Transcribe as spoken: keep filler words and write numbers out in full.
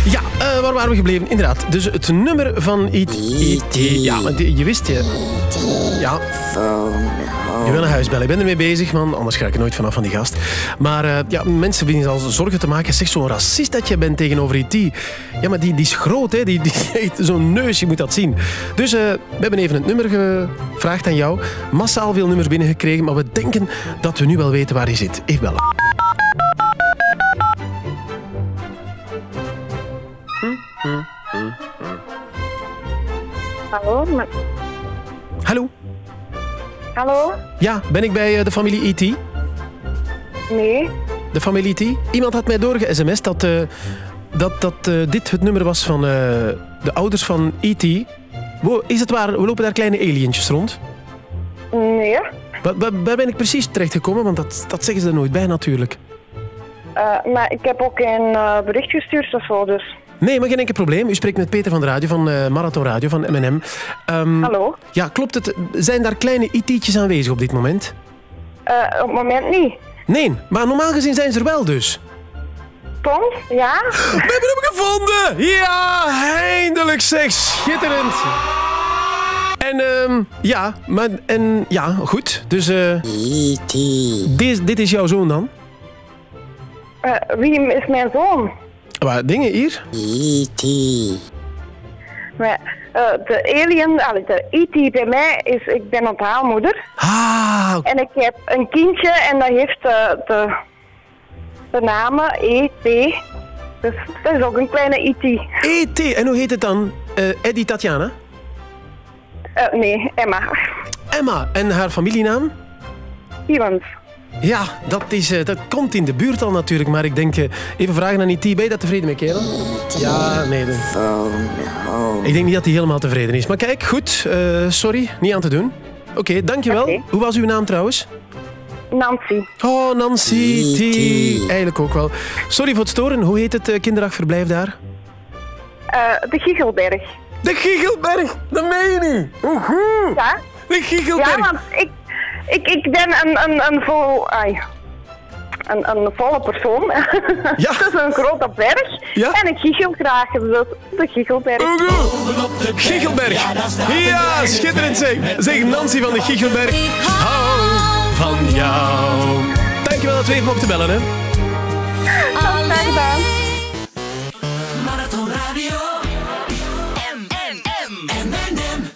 Ja, uh, waar waren we gebleven? Inderdaad, dus het nummer van I T. Ja, maar die, je wist je. Ja. Je wil naar huis bellen. Ik ben ermee bezig, man. Anders ga ik er nooit vanaf van die gast. Maar uh, ja, mensen beginnen al zorgen te maken. Zeg, zo'n racist dat je bent tegenover I T. Ja, maar die, die is groot, hè. Die, die heeft zo'n neus, je moet dat zien. Dus uh, we hebben even het nummer gevraagd aan jou. Massaal veel nummers binnengekregen, maar we denken dat we nu wel weten waar hij zit. Even bellen. Hm, hm, hm, hm. Hallo? Maar... Hallo? Hallo? Ja, ben ik bij uh, de familie I T? Nee. De familie I T? Iemand had mij doorge-sms'd dat, uh, dat, dat uh, dit het nummer was van uh, de ouders van I T. Wow, is het waar? We lopen daar kleine alientjes rond? Nee. Waar, waar, waar ben ik precies terechtgekomen? Want dat, dat zeggen ze er nooit bij natuurlijk. Uh, maar ik heb ook een uh, bericht gestuurd of zo, dus... Nee, maar geen enkel probleem. U spreekt met Peter van de Radio, van uh, Marathon Radio, van M en M. Um, Hallo? Ja, klopt het? Zijn daar kleine I T'tjes aanwezig op dit moment? Uh, op het moment niet. Nee, maar normaal gezien zijn ze er wel dus. Tom? Ja? We hebben hem gevonden! Ja, eindelijk zeg. Schitterend. En um, ja, maar en ja, goed. Dus uh, I T. Dit, dit is jouw zoon dan? Uh, wie is mijn zoon? Wat dingen hier? I T. Maar, uh, de alien, allee, de I T bij mij is, ik ben onthaalmoeder. Ah. En ik heb een kindje en dat heeft uh, de, de namen E T. Dus dat is ook een kleine I T. E T, en hoe heet het dan? Uh, Eddie Tatjana? Uh, nee, Emma. Emma, en haar familienaam? Iemand. Ja, dat, is, uh, dat komt in de buurt al natuurlijk, maar ik denk, uh, even vragen aan I T, ben je dat tevreden mee, kerel? Ja, nee. Dan... Ik denk niet dat hij helemaal tevreden is. Maar kijk, goed, uh, sorry, niet aan te doen. Oké, okay, dankjewel. Okay. Hoe was uw naam trouwens? Nancy. Oh, Nancy, T. Eigenlijk ook wel. Sorry voor het storen, hoe heet het uh, kinderdagverblijf daar? Uh, de Giechelberg. De Giechelberg, dat meen je niet. Oehoe. Ja? De Giechelberg. Ja, want ik... Ik, ik ben een, een, een, vol, ai, een, een volle persoon. Ja. Dat is een grote berg. Ja? En ik giechel graag. Dus de Giechelberg. Oeh, Giechelberg. Ja, schitterend zeg. Zeg Nancy van de Giechelberg. Hou van jou. Dankjewel dat we even mochten bellen, hè. Graag gedaan.